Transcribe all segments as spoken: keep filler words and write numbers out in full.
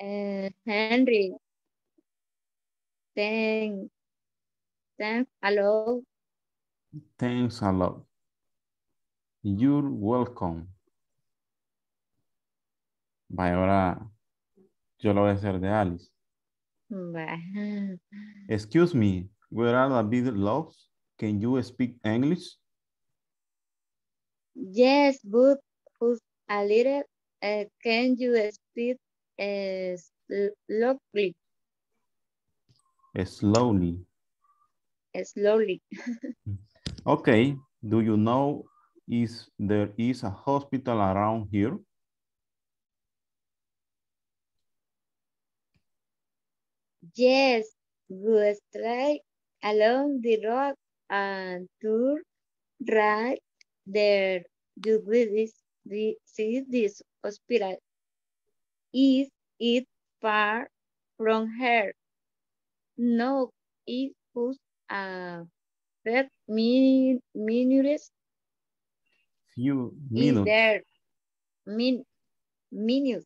Uh, Henry. Thank, thank, hello. Thanks a lot. You're welcome. Vaya, ahora yo lo voy a hacer de Alice. Bah. Excuse me, where are the big logs? Can you speak English? Yes, but who's a little, uh, can you speak uh, slowly? Slowly. Slowly. Okay, do you know if there is a hospital around here? Yes, go straight along the road and turn right there. You will this- see this hospital. Is it far from here? No, it was a five min minutes. Few Is minutes. there min minutes?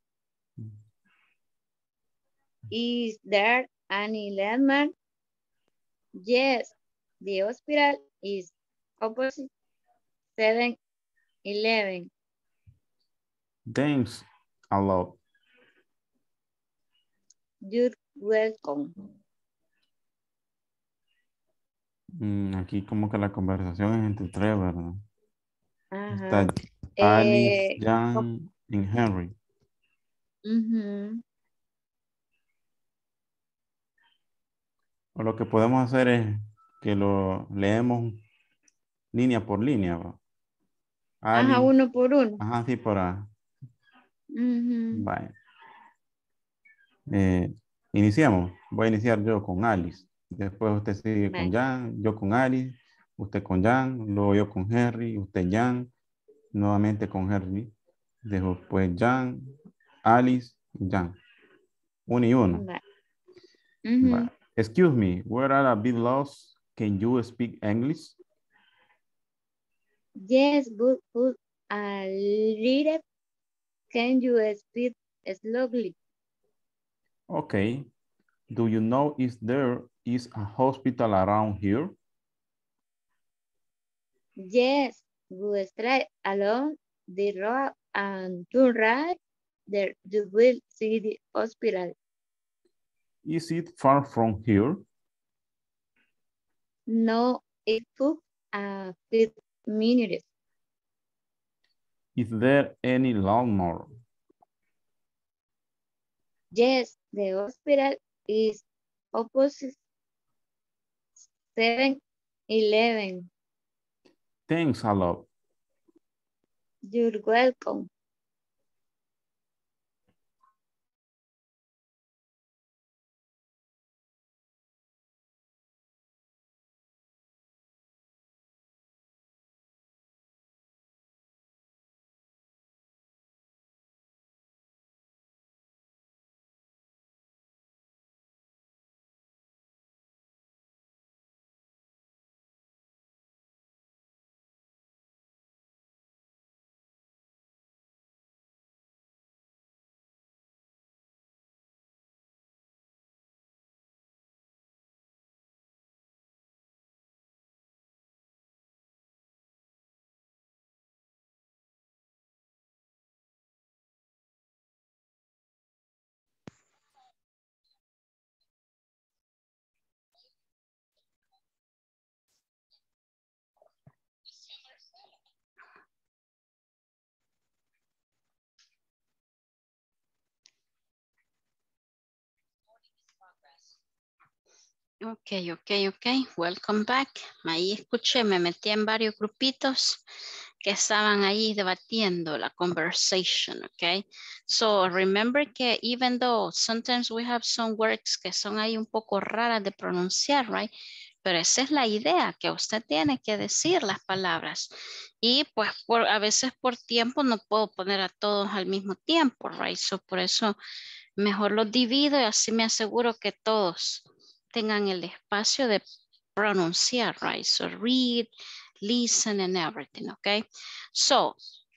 Is there any landmark? Yes, the hospital is opposite seven eleven. Thanks a lot. You're welcome. Mm, aquí como que la conversación es entre tres, ¿verdad? Ajá. Está Alice, Eh, Jan y Henry. ujú. O lo que podemos hacer es que lo leemos línea por línea, ¿va? Ajá, Alice, uno por uno. ajá, sí, por ahí. Ujú. Vale. Eh, iniciamos. Voy a iniciar yo con Alice. Después usted sigue con Vale. Jan, yo con Alice, usted con Jan, luego yo con Henry, usted Jan, nuevamente con Henry. Después Jan, Alice, Jan. Uno y uno. Vale. Ujú. Vale. Excuse me, where are a bit lost? Can you speak English? Yes, but, but a little. Can you speak slowly? Okay. Do you know if there is a hospital around here? Yes, go straight along the road and turn right. There you will see the hospital. Is it far from here? No, it took a few minutes. Is there any landmark? Yes, the hospital is opposite seven eleven. Thanks a lot. You're welcome. Ok, ok, ok. Welcome back. Ahí escuché, me metí en varios grupitos que estaban ahí debatiendo la conversation, ok? So remember que even though sometimes we have some words que son ahí un poco raras de pronunciar, right? Pero esa es la idea, que usted tiene que decir las palabras. Y pues por, a veces por tiempo no puedo poner a todos al mismo tiempo, right? So por eso mejor los divido y así me aseguro que todos tengan el espacio de pronunciar, right? So read, listen and everything, okay? So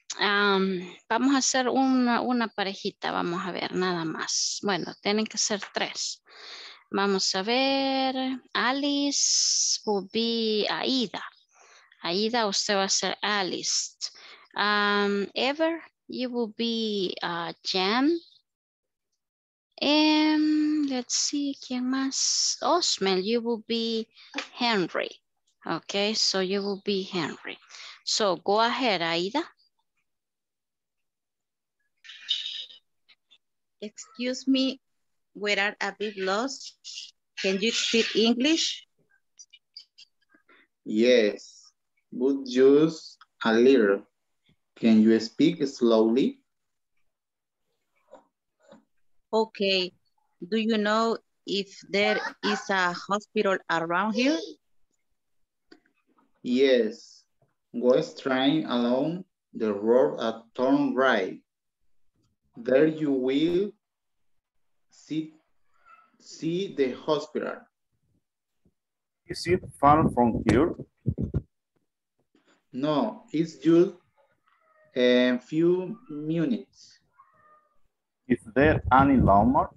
Um, vamos a hacer una, una parejita, vamos a ver, nada más. Bueno, tienen que ser tres. Vamos a ver, Alice will be Aida. Aida, usted va a ser Alice. Um, Ever, you will be uh, Jan. And let's see, ¿quién más? Osmel, you will be Henry. Okay, so you will be Henry. So go ahead, Aida. Excuse me, we are a bit lost. Can you speak English? Yes, but just a little. Can you speak slowly? Okay. Do you know if there is a hospital around here? Yes. Go straight along the road at turn right. There you will see, see the hospital. Is it far from here? No, it's just a few minutes. Is there any landmark?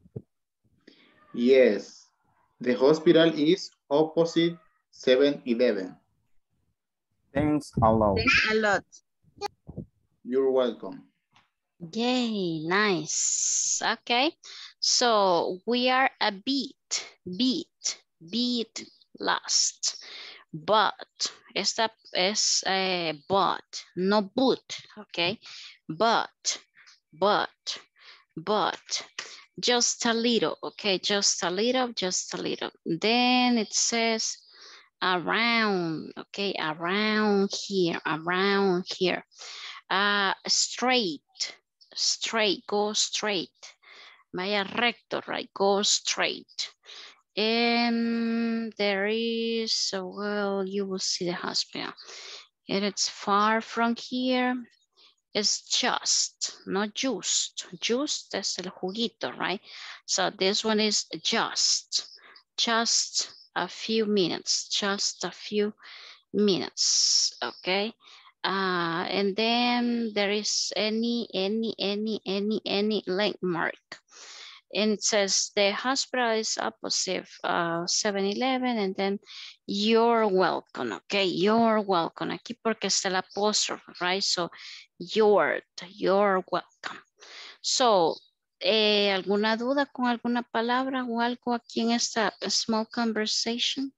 Yes, the hospital is opposite seven eleven. Thanks a lot. Thanks a lot. You're welcome. Yay, nice. Okay, so we are a bit, bit, bit lost. But, esta es eh, but, no but, okay? But, but, but, just a little, okay? Just a little, just a little. Then it says around, okay? Around here, around here. Uh, straight, straight, go straight. Vaya recto, right? Go straight. And there is, so well, you will see the hospital. And it's far from here. It's just, not just. Just is el juguito, right? So this one is just, just a few minutes, just a few minutes, okay? Uh, and then there is any, any, any, any, any landmark. And it says the hospital is opposite uh, seven eleven, and then you're welcome, okay? You're welcome. Aquí porque está el apóstrofe, right? So you're, you're welcome. So, eh, ¿alguna duda con alguna palabra o algo aquí en esta small conversation?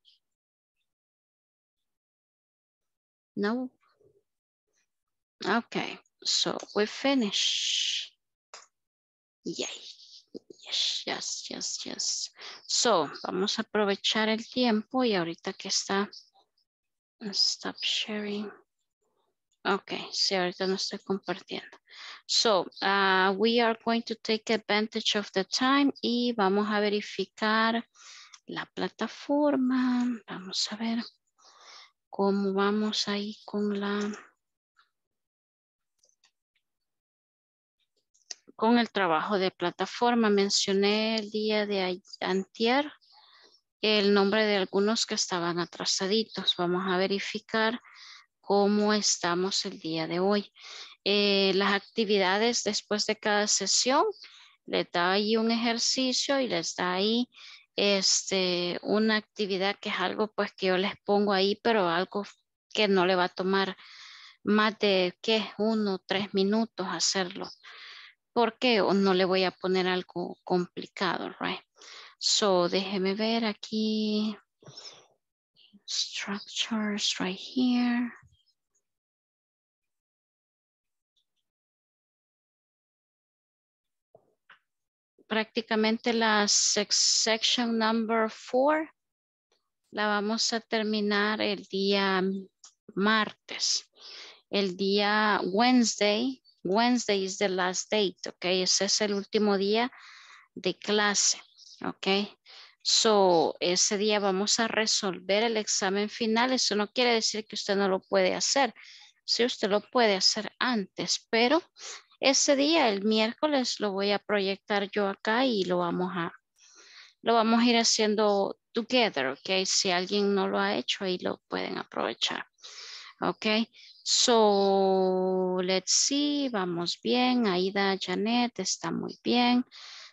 No? Okay, so we finish. Yay. Yes, yes, yes, yes. So, vamos a aprovechar el tiempo y ahorita que está, stop sharing. Okay, sí, ahorita no estoy compartiendo. So, uh, we are going to take advantage of the time y vamos a verificar la plataforma. Vamos a ver cómo vamos ahí con la... Con el trabajo de plataforma. Mencioné el día de antier el nombre de algunos que estaban atrasaditos. Vamos a verificar cómo estamos el día de hoy. Eh, las actividades después de cada sesión, les da ahí un ejercicio y les da ahí este, una actividad que es algo pues que yo les pongo ahí, pero algo que no le va a tomar más de, ¿qué? Uno o tres minutos hacerlo. Porque no le voy a poner algo complicado, right? So, déjeme ver aquí. Structures right here. Prácticamente la section number four la vamos a terminar el día martes. El día Wednesday. Wednesday is the last date, ok. Ese es el último día de clase, ok. So, ese día vamos a resolver el examen final. Eso no quiere decir que usted no lo puede hacer. Sí, usted lo puede hacer antes, pero ese día, el miércoles, lo voy a proyectar yo acá y lo vamos a, lo vamos a ir haciendo together, ok. Si alguien no lo ha hecho, ahí lo pueden aprovechar, ok. So, let's see, vamos bien. Aida Janet está muy bien.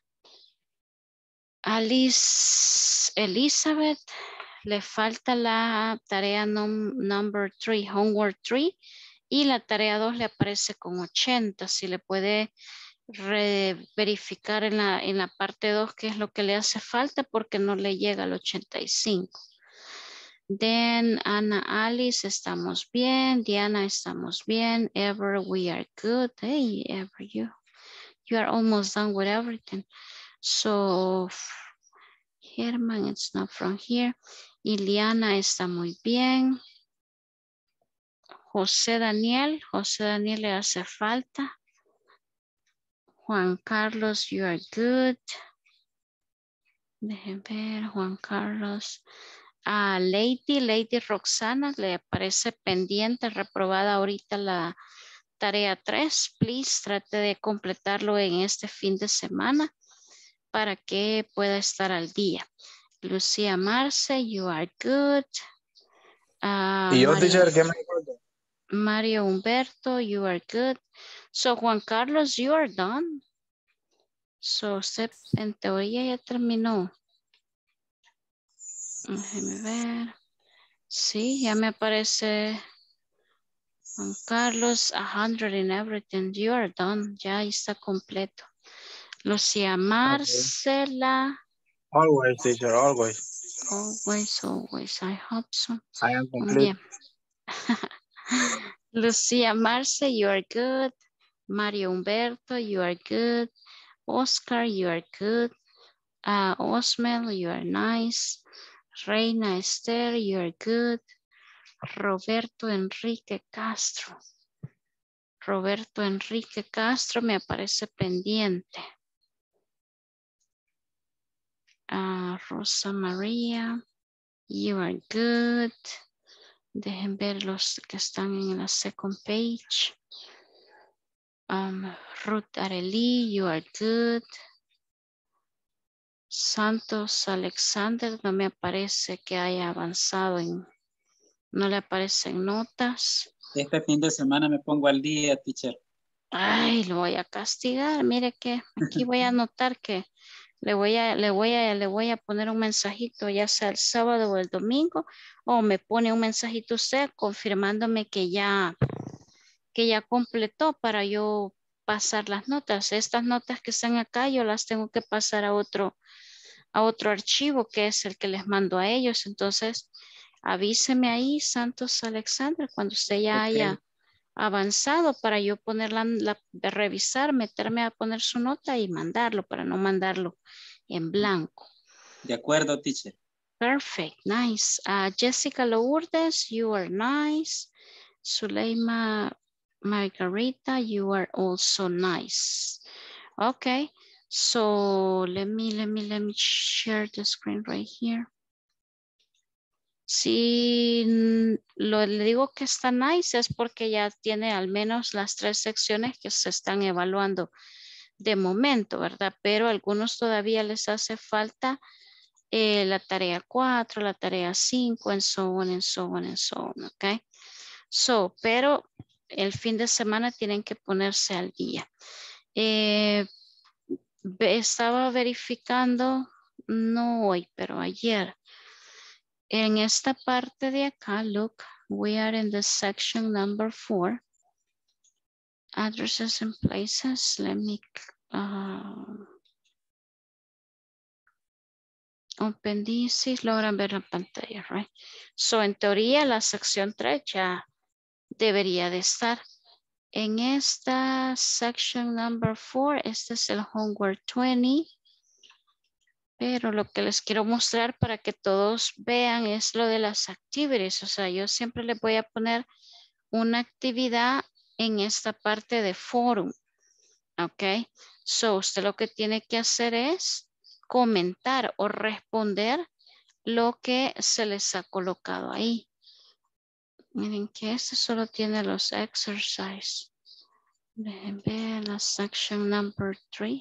Alice Elizabeth, le falta la tarea num, number three, homework three, y la tarea dos le aparece con ochenta. Si le puede verificar en la, en la parte dos qué es lo que le hace falta porque no le llega al ochenta y cinco. Then Ana Alice, estamos bien. Diana, estamos bien. Ever, we are good. Hey, Ever, you, you are almost done with everything. So, Herman, it's not from here. Iliana está muy bien. José Daniel, José Daniel le hace falta. Juan Carlos, you are good. Dejen ver, Juan Carlos. A Lady, Lady Roxana, le aparece pendiente, reprobada ahorita la tarea tres. Please, trate de completarlo en este fin de semana para que pueda estar al día. Lucía Marce, you are good. Uh, Y yo, Mario, teacher, ¿qué me falta? Mario Humberto, you are good. So, Juan Carlos, you are done. So, usted en teoría ya terminó. Déjeme ver. Sí, ya me aparece Juan Carlos, a hundred in everything. You are done. Ya está completo. Lucía Marcela. Always, teacher, always. Always, always. I hope so. I am complete. Bien. Lucía Marce, you are good. Mario Humberto, you are good. Oscar, you are good. Uh, Osmel, you are nice. Reina Esther, you are good. Roberto Enrique Castro. Roberto Enrique Castro me aparece pendiente. Uh, Rosa María, you are good. Dejen ver los que están en la second page. Um, Ruth Arely, you are good. Santos Alexander, no me aparece que haya avanzado en, no le aparecen notas. Este fin de semana me pongo al día, teacher. Ay, lo voy a castigar. Mire que aquí voy a anotar que le voy a, le voy a, le voy a poner un mensajito, ya sea el sábado o el domingo, o me pone un mensajito usted confirmándome que ya, que ya completó para yo pasar las notas. Estas notas que están acá yo las tengo que pasar a otro, a otro archivo que es el que les mando a ellos. Entonces, avíseme ahí, Santos Alexander, cuando usted ya Okay. haya avanzado para yo ponerla, la, revisar, meterme a poner su nota y mandarlo para no mandarlo en blanco. De acuerdo, teacher. Perfect, nice. Uh, Jessica Lourdes, you are nice. Zuleima Margarita, you are also nice. Okay, so let me, let me, let me share the screen right here. Si lo, le digo que está nice es porque ya tiene al menos las tres secciones que se están evaluando de momento, ¿verdad? Pero a algunos todavía les hace falta eh, la tarea cuatro, la tarea cinco, and so on, and so on, and so on, ¿ok? So, pero el fin de semana tienen que ponerse al día. Eh, estaba verificando, no hoy, pero ayer. En esta parte de acá, look, we are in the section number four. Addresses and places. Let me uh, open this. Si logran ver la pantalla, right? So, en teoría, la sección tres ya debería de estar. En esta section number four, este es el homework veinte. Pero lo que les quiero mostrar para que todos vean es lo de las activities. O sea, yo siempre les voy a poner una actividad en esta parte de forum. Ok. So, usted lo que tiene que hacer es comentar o responder lo que se les ha colocado ahí. Miren que este solo tiene los exercises. Dejen ver la section number three.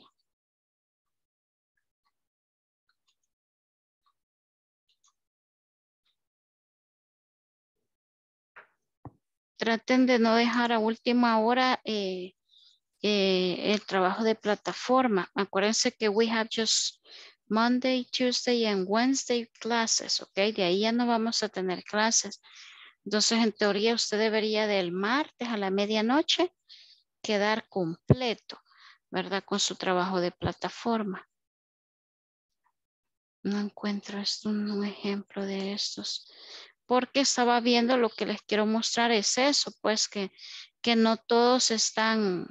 traten de no dejar a última hora eh, eh, el trabajo de plataforma. Acuérdense que we have just Monday, Tuesday and Wednesday classes, ¿ok? De ahí ya no vamos a tener clases. Entonces, en teoría, usted debería del martes a la medianoche quedar completo, ¿verdad? Con su trabajo de plataforma. No encuentro esto, un ejemplo de estos. Porque estaba viendo lo que les quiero mostrar es eso, pues que, que no todos están.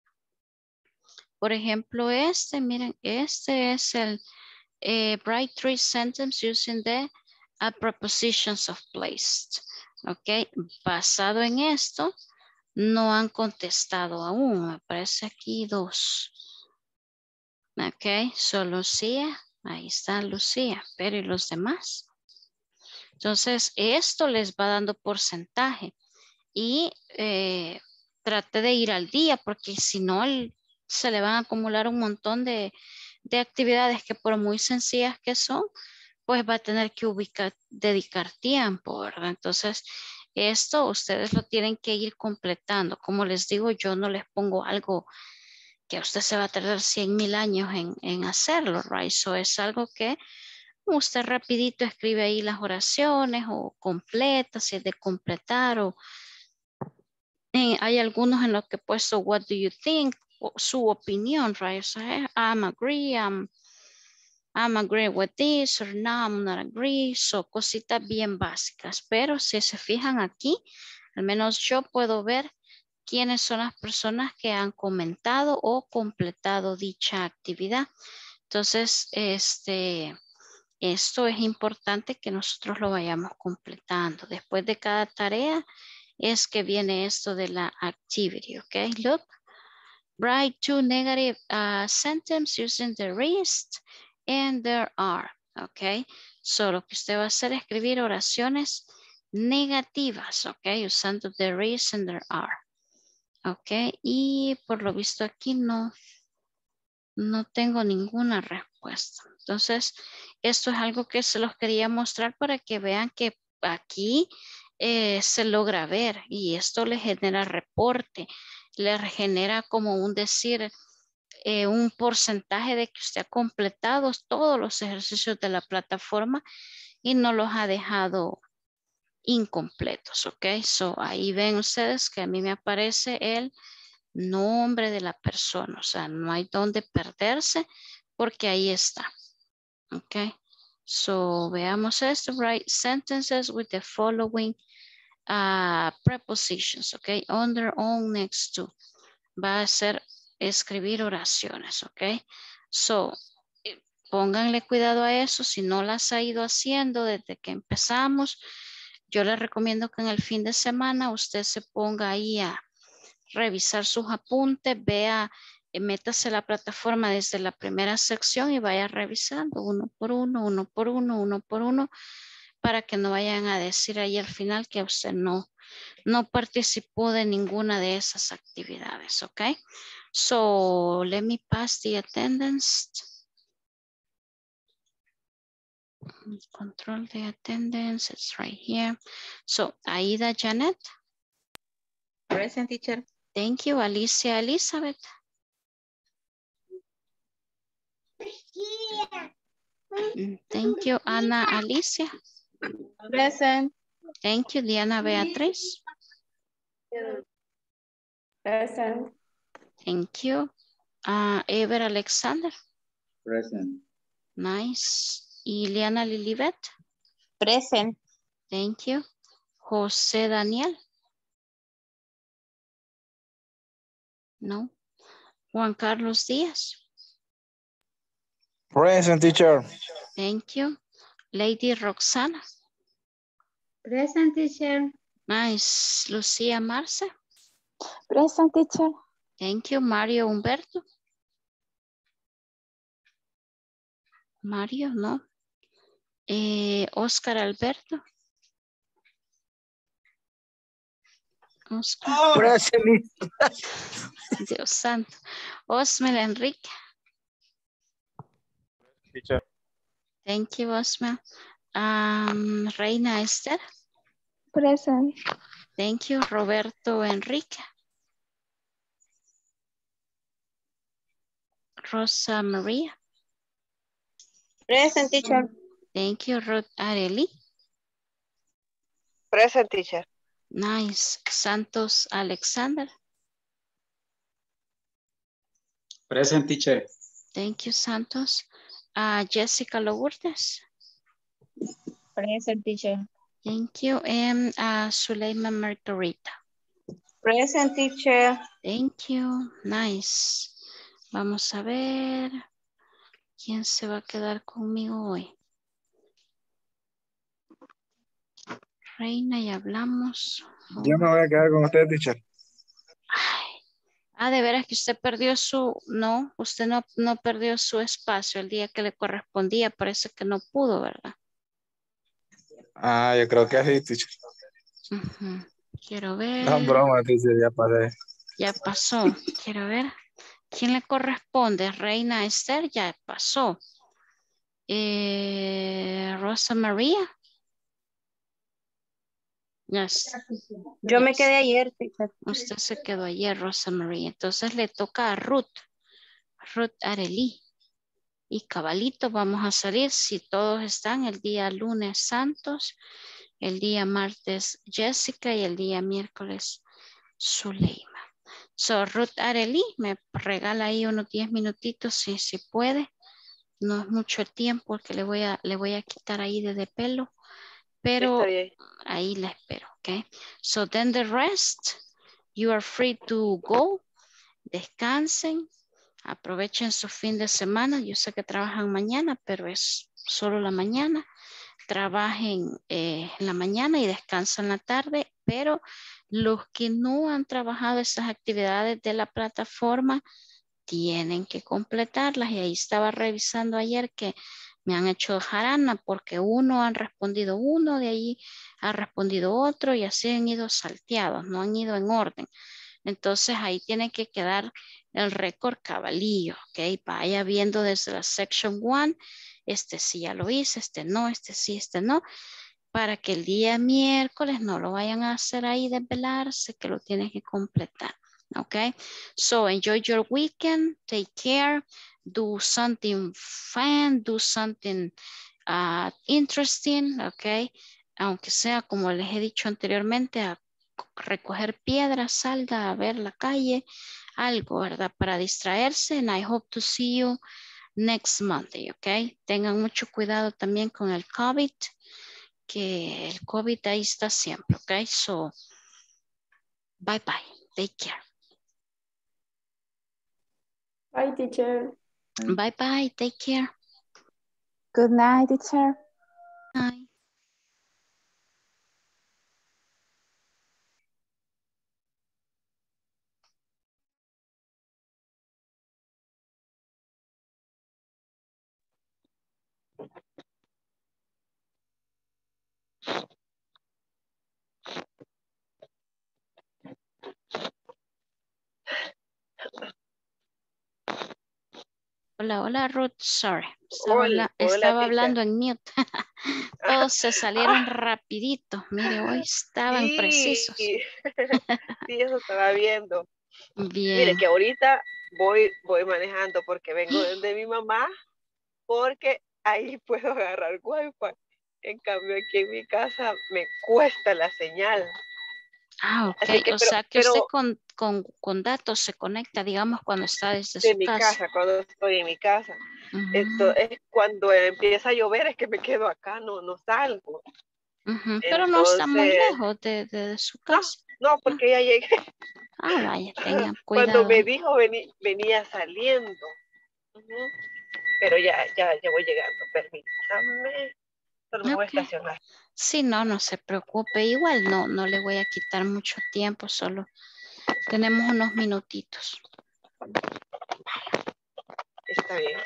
Por ejemplo, este, miren, este es el eh, write three sentences using the uh, prepositions of placed. Ok, basado en esto, no han contestado aún. Me parece aquí dos. Ok, so Lucía, ahí está Lucía, pero ¿y los demás? Entonces, esto les va dando porcentaje y eh, trate de ir al día porque si no, el, se le van a acumular un montón de, de actividades que por muy sencillas que son, pues va a tener que ubicar, dedicar tiempo, ¿verdad? Entonces, esto ustedes lo tienen que ir completando. Como les digo, yo no les pongo algo que usted se va a tardar cien mil años en, en hacerlo, right? So es algo que usted rapidito escribe ahí las oraciones o completa, si es de completar o eh, hay algunos en los que he puesto what do you think, o su opinión, right? O sea, I'm agree, I'm, I'm agree with this or no, I'm not agree. So cositas bien básicas, pero si se fijan aquí, al menos yo puedo ver quiénes son las personas que han comentado o completado dicha actividad. Entonces, este, esto es importante que nosotros lo vayamos completando. Después de cada tarea es que viene esto de la activity, ¿ok? Look, write two negative uh, sentences using there is and there are, ¿ok? So, lo que usted va a hacer es escribir oraciones negativas, ¿ok? Usando there is and there are. Ok, y por lo visto aquí no, no tengo ninguna respuesta. Entonces, esto es algo que se los quería mostrar para que vean que aquí eh, se logra ver y esto le genera reporte, le genera como un decir, eh, un porcentaje de que usted ha completado todos los ejercicios de la plataforma y no los ha dejado incompletos, ok. So, ahí ven ustedes que a mí me aparece el nombre de la persona, o sea, no hay donde perderse porque ahí está, ok. So, veamos esto, write sentences with the following uh, prepositions, ok, under, on, next to, va a ser escribir oraciones, ok. So, pónganle cuidado a eso, si no las ha ido haciendo desde que empezamos, yo les recomiendo que en el fin de semana usted se ponga ahí a revisar sus apuntes, vea, eh, métase a la plataforma desde la primera sección y vaya revisando uno por uno, uno por uno, uno por uno, para que no vayan a decir ahí al final que usted no, no participó de ninguna de esas actividades, ¿ok? So, let me pass the attendance. Control the attendance, it's right here. So, Aida Janet. Present, teacher. Thank you, Alicia Elizabeth. Thank you, Ana Alicia. Present. Thank you, Diana Beatriz. Present. Thank you. Uh, Ever Alexander. Present. Nice. Iliana Lilibet. Present. Thank you. José Daniel. No. Juan Carlos Díaz. Present, teacher. Thank you. Lady Roxana. Present, teacher. Nice. Lucía Marce. Present, teacher. Thank you. Mario Humberto. Mario, no. Eh, Oscar Alberto. Oscar. Present. Dios santo. Osmel Enrique. Teacher. Thank you, Osmel. Um, Reina Esther. Present. Thank you, Roberto Enrique. Rosa Maria. Present, teacher. Thank you, Ruth Areli. Present, teacher. Nice. Santos Alexander. Present, teacher. Thank you, Santos. Uh, Jessica Lourdes. Present, teacher. Thank you. And uh, Suleima Margarita. Present, teacher. Thank you. Nice. Vamos a ver. ¿Quién se va a quedar conmigo hoy? Reina, ya hablamos. Yo me voy a quedar con usted, teacher. Ay. Ah, de veras que usted perdió su... No, usted no, no perdió su espacio el día que le correspondía. Parece que no pudo, ¿verdad? Ah, yo creo que sí, teacher. Uh-huh. Quiero ver. No, broma, teacher, ya pasé. Ya pasó. Quiero ver. ¿Quién le corresponde? Reina Esther, ya pasó. Eh, Rosa María. Yes. Yo me Yes. quedé ayer, teacher. Usted se quedó ayer, Rosa María. Entonces le toca a Ruth. Ruth Areli. Y cabalito, vamos a salir si todos están el día lunes Santos, el día martes Jessica y el día miércoles Zuleima. So, Ruth Areli, me regala ahí unos diez minutitos si, si puede. No es mucho tiempo que le voy a, le voy a quitar ahí de, de pelo, pero Está bien. ahí la espero, ¿ok? So then the rest, you are free to go. Descansen, aprovechen su fin de semana. Yo sé que trabajan mañana, pero es solo la mañana. Trabajen eh, en la mañana y descansan en la tarde, pero los que no han trabajado esas actividades de la plataforma tienen que completarlas. Y ahí estaba revisando ayer que me han hecho jarana porque uno han respondido uno, de ahí ha respondido otro y así han ido salteados, no han ido en orden. Entonces ahí tiene que quedar el récord cabalillo, ¿ok? Vaya viendo desde la section one, este sí ya lo hice, este no, este sí, este no, para que el día miércoles no lo vayan a hacer ahí desvelarse, que lo tienen que completar, ¿ok? So enjoy your weekend, take care, do something fun, do something uh, interesting, ¿ok? Aunque sea como les he dicho anteriormente, a recoger piedras, salga a ver la calle, algo, ¿verdad? Para distraerse. And I hope to see you next Monday, ¿ok? Tengan mucho cuidado también con el COVID, que el COVID ahí está siempre, ¿ok? So, bye bye. Take care. Bye, teacher. Bye bye. Take care. Good night, teacher. Bye. Hola, hola Ruth, sorry. Estaba, Hola, habla- hola, estaba teacher. hablando en mute. Todos se salieron rapidito. Mire, hoy estaban precisos. Sí, sí, eso estaba viendo. Mire Bien. que ahorita voy, voy manejando porque vengo desde mi mamá, porque ahí puedo agarrar wifi. En cambio aquí en mi casa me cuesta la señal. Ah, ok. Así que, O pero, sea que usted pero con, con, con datos se conecta, digamos, cuando está desde de su mi casa. casa, cuando estoy en mi casa. Ujú, Entonces, cuando empieza a llover es que me quedo acá, no, no salgo. ujú. Pero no está muy Entonces, lejos de, de- de su no, casa. no, Ah, porque ya llegué. ah, vaya, tengan Cuando cuidado me ahí. dijo vení- venía saliendo. Ujú. Pero ya, ya, ya voy llegando, permítame. Solo me voy a Ok. estacionar. Sí, no, no se preocupe. Igual no, no le voy a quitar mucho tiempo, solo tenemos unos minutitos. Está bien.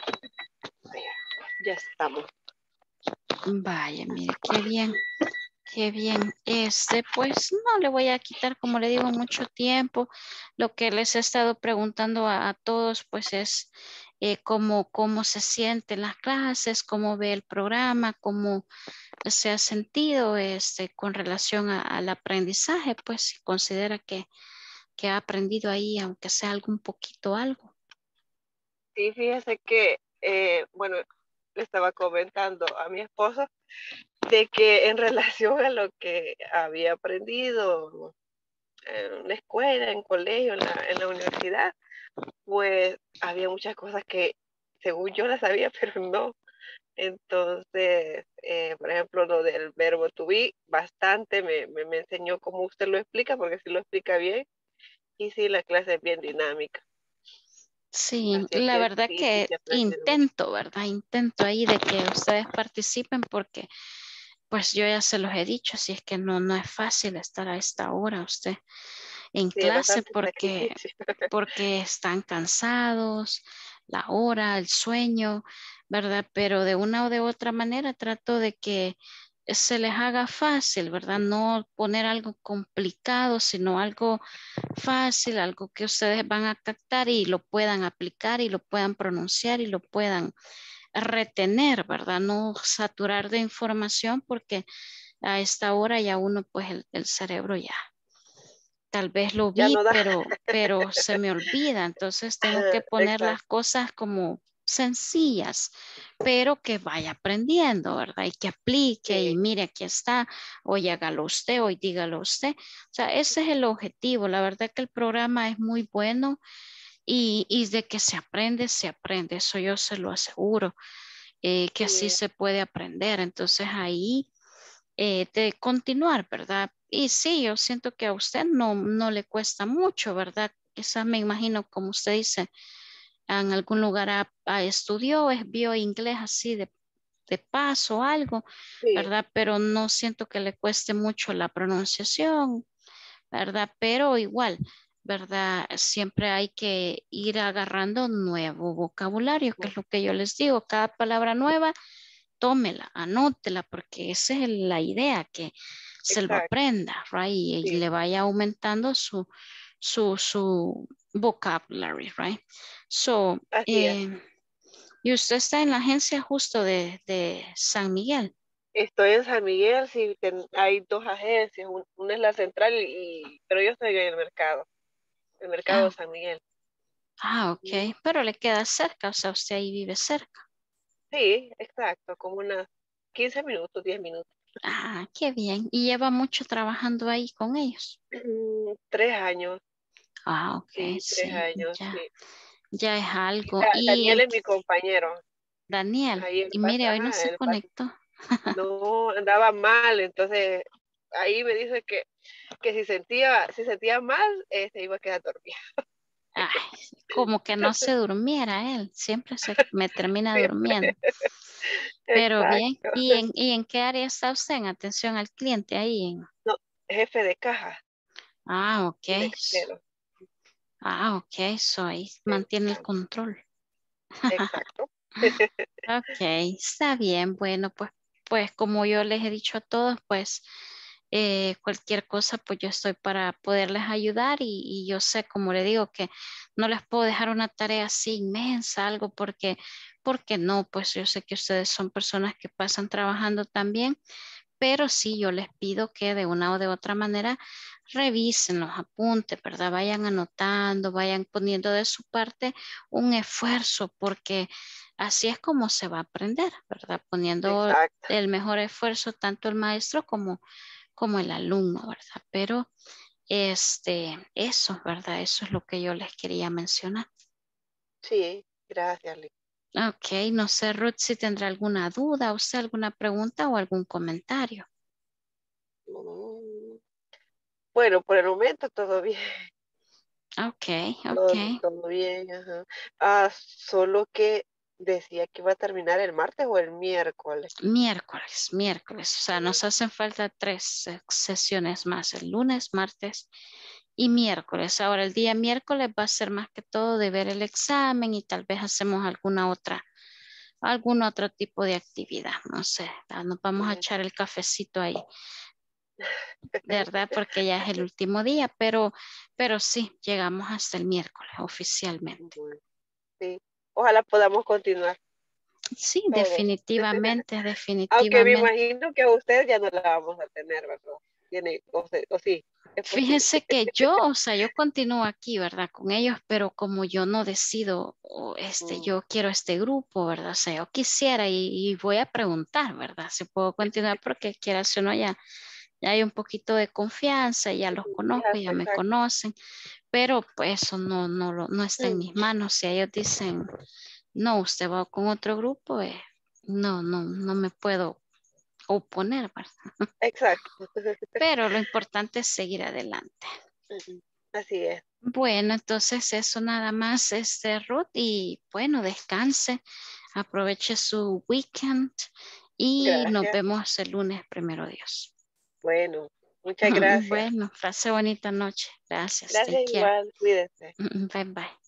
Ya estamos. Vaya, mire, qué bien. Ok. Qué bien. Este, pues no le voy a quitar, como le digo, mucho tiempo. Lo que les he estado preguntando a, a todos, pues es eh, cómo, cómo se sienten las clases, cómo ve el programa, cómo se ha sentido este, con relación a- al aprendizaje, pues si considera que, que ha aprendido ahí, aunque sea algún poquito algo. Sí, fíjese que, eh, bueno, le estaba comentando a mi esposo de que en relación a lo que había aprendido en la escuela, en colegio, en la, en la universidad, pues había muchas cosas que según yo las sabía, pero no. Entonces, eh, por ejemplo, lo del verbo to be, bastante me, me, me enseñó cómo usted lo explica, porque sí lo explica bien, y sí, la clase es bien dinámica. Sí, Así es la que verdad sí, sí que se aprende mucho. intento, ¿verdad? Intento ahí de que ustedes participen porque pues yo ya se los he dicho, si es que no, no es fácil estar a esta hora usted en Sí, es clase bastante porque, sacrificio. porque están cansados, la hora, el sueño, ¿verdad? Pero de una o de otra manera trato de que se les haga fácil, ¿verdad? No poner algo complicado, sino algo fácil, algo que ustedes van a captar y lo puedan aplicar y lo puedan pronunciar y lo puedan retener, ¿verdad? No saturar de información porque a esta hora ya uno, pues el, el cerebro ya, tal vez lo Ya vi, no da. pero, pero se me olvida, entonces tengo que poner las Exacto. cosas como sencillas, pero que vaya aprendiendo, ¿verdad? Y que aplique y Sí, mire, aquí está, hoy hágalo usted, hoy dígalo usted. O sea, ese es el objetivo. La verdad que el programa es muy bueno y, y de que se aprende, se aprende, eso yo se lo aseguro, eh, que así sí, se puede aprender. Entonces ahí eh, de continuar, ¿verdad? Y sí, yo siento que a usted no, no le cuesta mucho, ¿verdad? Quizás me imagino, como usted dice, en algún lugar a, a estudió, es, vio inglés así de, de paso o algo, sí, ¿verdad? Pero no siento que le cueste mucho la pronunciación, ¿verdad? Pero igual, ¿verdad? Siempre hay que ir agarrando nuevo vocabulario, que es lo que yo les digo, cada palabra nueva tómela, anótela, porque esa es la idea, que se lo exacto, aprenda, right? Y, y sí, le vaya aumentando su, su, su vocabulary, right? So, así es. eh, y usted está en la agencia justo de, de San Miguel. Estoy en San Miguel, sí, ten- hay dos agencias, un- una es la central, y, pero yo estoy en el mercado, el mercado de Ah, San Miguel. ah, Ujú. ok, pero le queda cerca, o sea, usted ahí vive cerca. Sí, exacto, como unas quince minutos, diez minutos. Ah, qué bien. Y lleva mucho trabajando ahí con ellos. Mm, tres años, Ah, ok, sí, tres sí, años, ya, sí. ya es Y algo. Da- Y Daniel en es mi compañero, Daniel, ahí él y pasa, mire, hoy no ajá, se él pasa. conectó. No, andaba mal, entonces ahí me dice que, que si sentía, si sentía mal, eh, se iba a quedar dormida. Ay, como que no se durmiera él, siempre se me termina Siempre. durmiendo. Pero bien, Exacto. ¿y en, y en qué área está usted en atención al cliente ahí? En- No, jefe de caja, Ah, ok. de s- cajero. Ah, ok, soy, mantiene el Exacto. control. Exacto. Ok, está bien. Bueno, pues, pues como yo les he dicho a todos, pues eh, cualquier cosa, pues yo estoy para poderles ayudar y, y yo sé, como le digo, que no les puedo dejar una tarea así inmensa, algo porque, porque no, pues yo sé que ustedes son personas que pasan trabajando también, pero sí yo les pido que de una o de otra manera revisen los apuntes, ¿verdad? Vayan anotando, vayan poniendo de su parte un esfuerzo, porque así es como se va a aprender, ¿verdad? Poniendo Exacto. el mejor esfuerzo tanto el maestro como, como el alumno, ¿verdad? Pero este, eso, ¿verdad? Eso es lo que yo les quería mencionar. Sí, gracias, Liz. Ok, no sé, Ruth, si tendrá alguna duda, usted alguna pregunta o algún comentario. Mm, Bueno, por el momento todo bien. Ok, ok. Todo, todo bien, ajá. Ah, solo que decía que iba a terminar el martes o el miércoles. Miércoles, miércoles. O sea, Mm, nos hacen falta tres se- sesiones más, el lunes, martes y miércoles. Ahora, el día miércoles va a ser más que todo de ver el examen y tal vez hacemos alguna otra, algún otro tipo de actividad. No sé, ah, nos vamos a mm, echar el cafecito ahí. ¿verdad? Porque ya es el último día, pero, pero sí, llegamos hasta el miércoles oficialmente. Sí, ojalá podamos continuar. Sí, Todo. definitivamente, Aunque me definitivamente. imagino que a usted ya no la vamos a tener, ¿verdad? Tiene, o, se- o sí, es posible. Fíjense que yo, o sea, yo continúo aquí, ¿verdad? Con ellos, pero como yo no decido, o este, Mm. yo quiero este grupo, ¿verdad? O sea, yo quisiera y, y voy a preguntar, ¿verdad? Si puedo continuar porque quiera si no ya, ya hay un poquito de confianza, ya los conozco, Ya, ya me exacto. conocen, pero pues eso no, no, lo- no está en Mm. mis manos. Si ellos dicen, no, usted va con otro grupo, eh, no, no, no me puedo oponer, ¿verdad? Exacto. Pero lo importante es seguir adelante. Mm, así es. Bueno, entonces eso nada más, este, Ruth, y bueno, descanse, aproveche su weekend y nos Gracias. vemos el lunes, primero Dios. Bueno, muchas gracias. Bueno, pase bonita noche. Gracias. Gracias Take care. igual. Cuídese. Bye bye.